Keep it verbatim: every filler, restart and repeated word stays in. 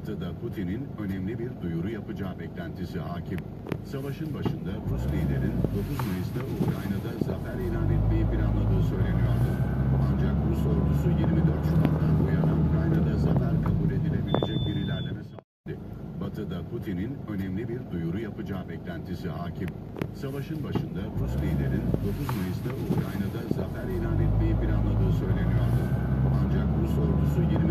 Batı'da Putin'in önemli bir duyuru yapacağı beklentisi hakim. Savaşın başında Rus liderin dokuz Mayıs'ta Ukrayna'da zafer ilan etmeyi planladığı söyleniyordu. Ancak Rus ordusu yirmi dört Şubat'tan bu yana Ukrayna'da zafer kabul edilebilecek bir ilerleme sağladı. Batı'da Putin'in önemli bir duyuru yapacağı beklentisi hakim. Savaşın başında Rus liderin dokuz Mayıs'ta Ukrayna'da zafer ilan etmeyi planladığı söyleniyordu. Ancak Rus ordusu yirmi